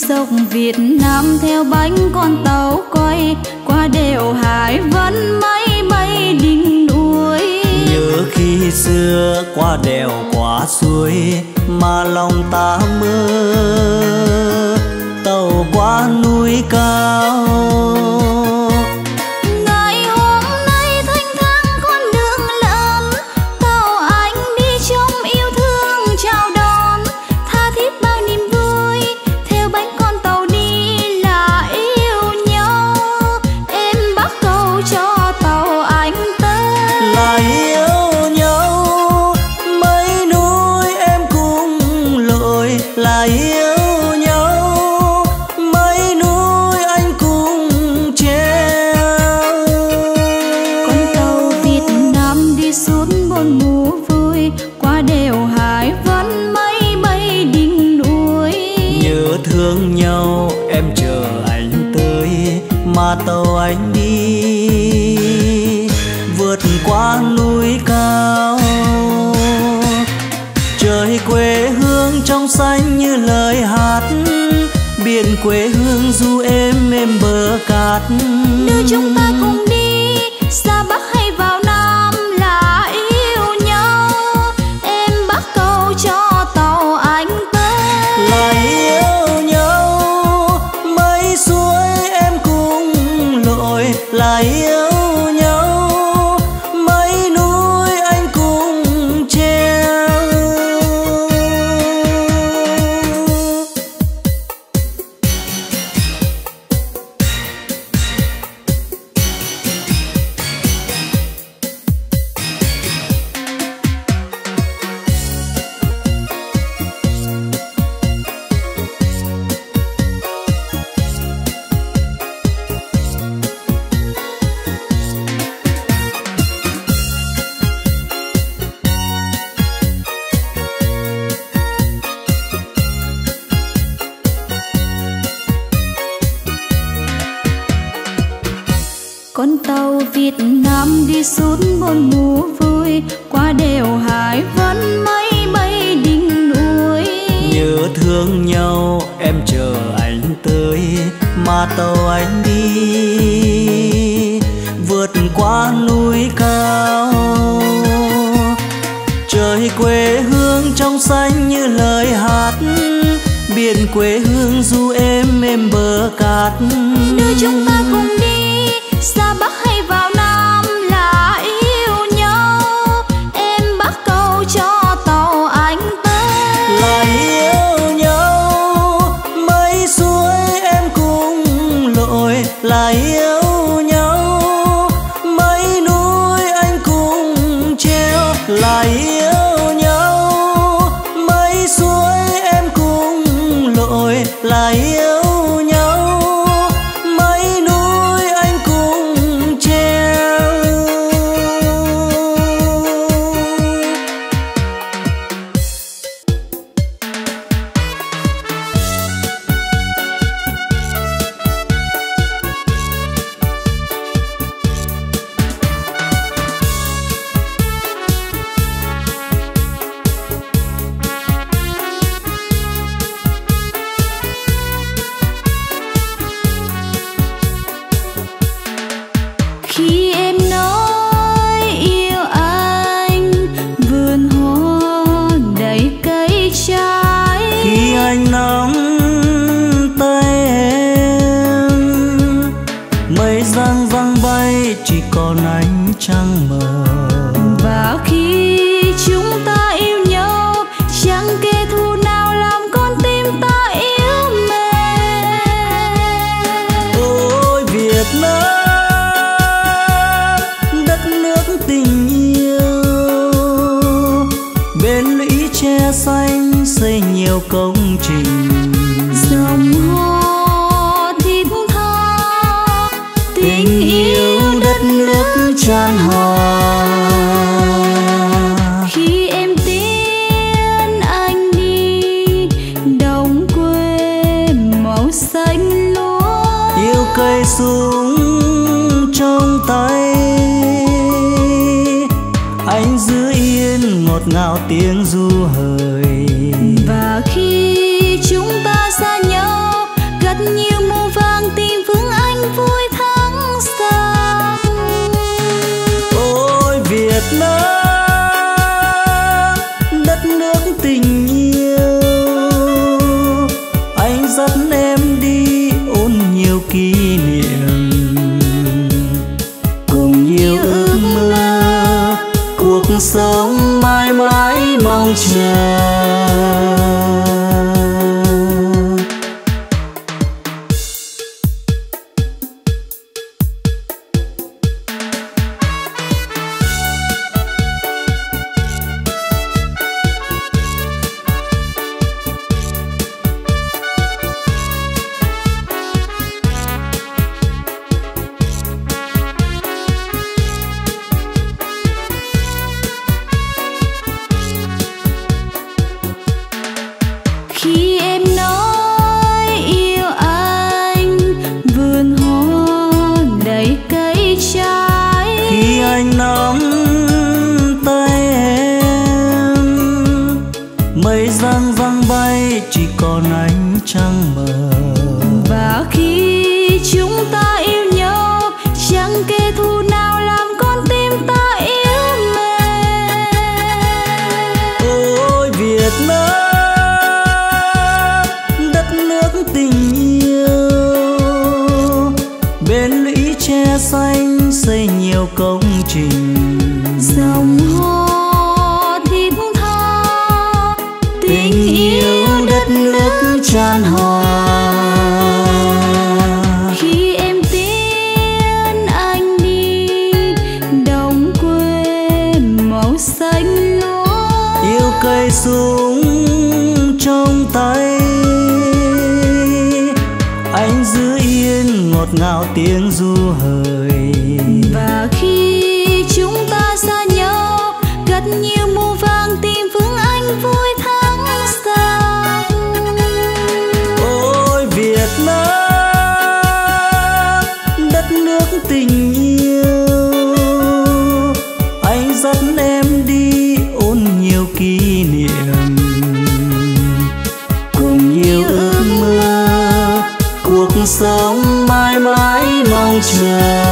dọc Việt Nam theo bánh con tàu quay qua đèo Hải Vân mây bay đỉnh núi. Nhớ khi xưa qua đèo qua suối mà lòng ta mơ tàu qua núi cao. Ngày hôm nay thanh thang con đường lớn, tàu anh đi trong yêu thương chào đón, tha thiết bao niềm vui theo bánh con tàu đi là yêu nhau. Em bắt cầu cho tàu anh tới Là yêu nhau mấy núi em cùng lội, là yêu nhau mấy núi anh cùng treo. con tàu Việt Nam đi suốt bốn mùa vui qua đèo Hải Vân mây bay đỉnh núi. Nhớ thương nhau em chờ anh tới mà tàu anh đi vượt qua núi cao. Trời quê hương trong xanh như lời hát, biển quê hương du êm bờ cát. Đưa chúng ta cùng đi xa Bắc hay vào Nam là yêu nhau. Em bắt cầu cho tàu anh tới Là yêu nhau mấy suối em cùng lội, là yêu nhau mấy núi anh cùng treo. con tàu Việt Nam đi suốt bốn mùa vui qua đèo Hải Vân mây bay đỉnh núi. Nhớ thương nhau em chờ anh tới mà tàu anh đi vượt qua núi cao. Trời quê hương trong xanh như lời hát, biển quê hương du êm bờ cát. Đưa chúng ta cùng đi xa Bắc hay vào Nam là yêu nhau. Em bắt cầu cho tàu anh tới Là yêu nhau mấy suối em cùng lội, là yêu nhau mấy núi anh cùng treo. Là yêu nhau mấy suối em cùng lội, là yêu nhau mấy núi anh cùng treo. khi em nói yêu anh, vườn hoa đầy cây trái. Khi anh nắm tay em, mây giăng giăng bay chỉ còn ánh trăng mờ. Và khi chúng ta yêu nhau, chẳng kẻ thù nào làm con tim ta yếu mềm. Ôi Việt Nam đất nước tình yêu, bên lũy tre xanh xây nhiều công trình. Dòng hoa thiết tha Tình yêu đất nước tràn hòa. khi em tiến anh đi đồng quê màu xanh lúa. Yêu cây súng trong tay, anh giữ yên ngọt ngào tiếng ru hời. Và khi chúng ta xa nhau, mây giăng giăng bay chỉ còn ánh trăng mờ. Và khi chúng ta yêu nhau, chẳng kẻ thù nào làm con tim ta yếu mềm. Ôi Việt Nam, đất nước tình yêu, bên lũy tre xanh xây nhiều công trình. Dòng hò thiết tha, tình yêu đất nước tràn hòa. Khi em tiễn anh đi, đồng quê màu xanh lúa. Yêu cây súng trong tay, anh giữ yên ngọt ngào tiếng ru hời. Và khi chúng ta xa nhau, cất nhiều mùa vàng tìm phương anh vui tháng sau. Ôi Việt Nam, đất nước tình yêu, anh dắt em đi ôn nhiều kỷ niệm, cùng nhiều ước mơ, cuộc sống mãi mãi mong chờ.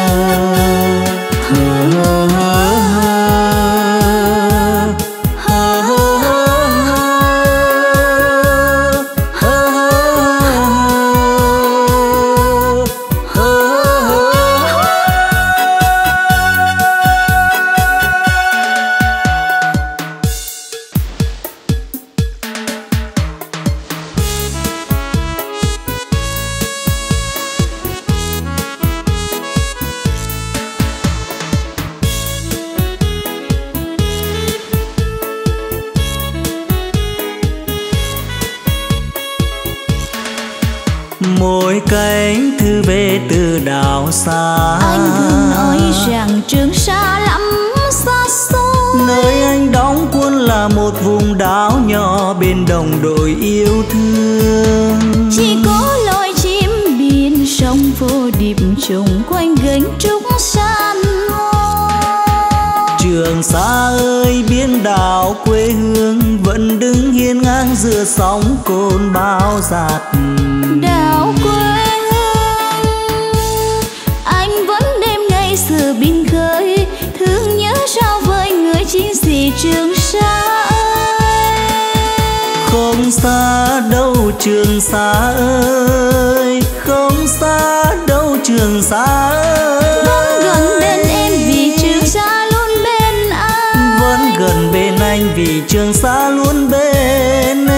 Mỗi cánh thư về từ đảo xa, Anh thường nói rằng Trường Sa lắm xa xôi. nơi anh đóng quân là một vùng đảo nhỏ bên đồng đội yêu thương. Chỉ có loài chim biển sông vô điệp trùng quanh gánh trúc san hô. Trường Sa ơi biển đảo quê hương, vẫn đứng hiên ngang giữa sóng cồn bao dạt. Đảo quê hương, anh vẫn đêm ngày xưa biên khơi, thương nhớ sao với người chiến sĩ Trường Sa ơi. Không xa đâu Trường Sa ơi, không xa đâu Trường Sa ơi. Vẫn gần bên em vì Trường Sa luôn bên anh. Vẫn gần bên anh vì Trường Sa luôn bên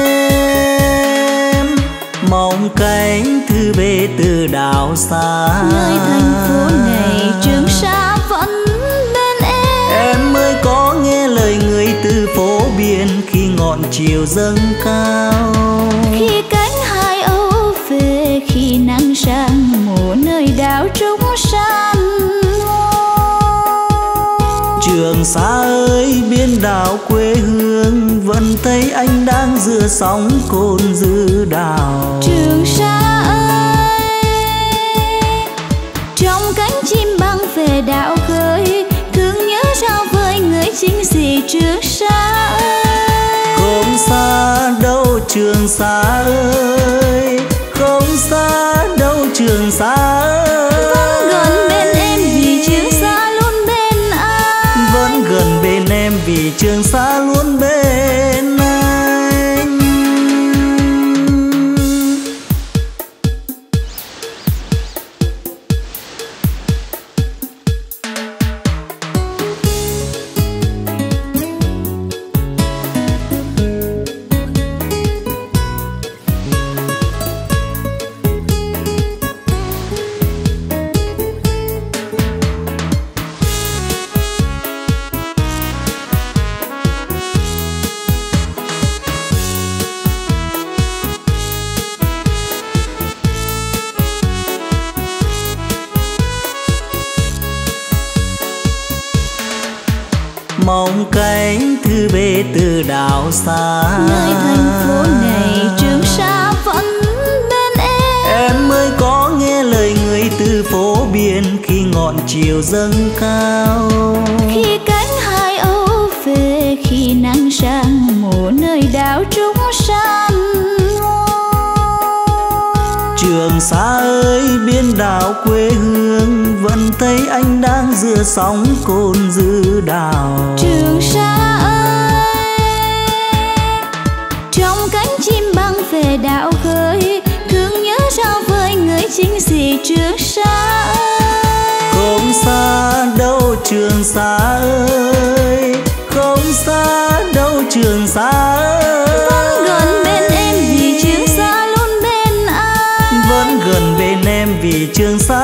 em. Mong cánh thư về từ đảo xa, nơi thành phố này Trường Sa vẫn bên em. Em mới có nghe lời người từ phố biển khi ngọn chiều dâng cao. Khi cánh hai âu về, khi nắng sang mùa nơi đảo trúc san hô. Trường Sa ơi biên đảo quê hương, vẫn thấy anh đang giữa sóng cồn dư đảo. Trường Sa ơi, trong cánh chim băng về đảo khơi, thương nhớ sao với người chiến sĩ Trường Sa ơi. Không xa đâu Trường Sa ơi, không xa đâu Trường Sa ơi. Vẫn gần bên em vì Trường Sa luôn bên anh. Vẫn gần bên em vì Trường Sa luôn bên anh. Mong cánh thư về từ đảo xa, nơi thành phố này Trường Sa vẫn bên em. Em mới có nghe lời người từ phố biển khi ngọn chiều dâng cao. Khi cánh hai âu về, khi nắng sang mùa nơi đảo đảo trúc san hô. Trường Sa ơi biên đảo quê hương, vẫn thấy anh đang giữa sóng cồn dư đảo. Trường Sa ơi, trong cánh chim băng về đảo khơi, thương nhớ sao vơi người chính sĩ Trường Sa ơi. Không xa đâu Trường Sa ơi, không xa đâu Trường Sa ơi. Vẫn gần bên em vì Trường Sa luôn bên anh. Vẫn gần bên em vì Trường Sa